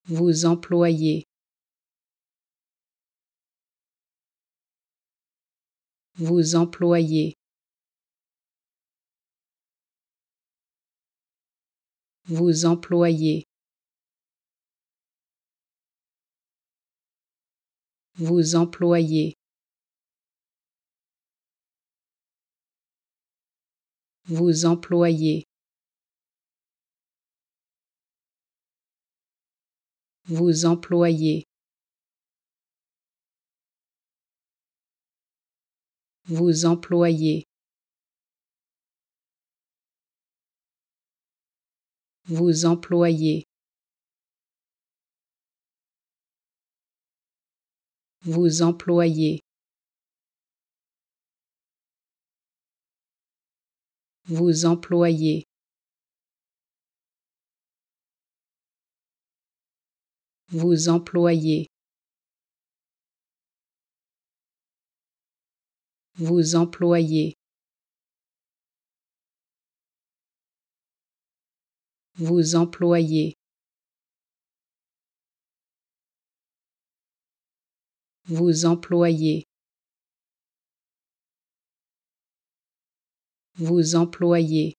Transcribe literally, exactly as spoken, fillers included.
Vous employez. Vous employez. Vous employez. Vous employez. Vous employez. Vous employez. Vous employez. Vous employez. Vous employez. Vous employez. Vous employez. Vous employez. Vous employez. Vous employez. Vous employez.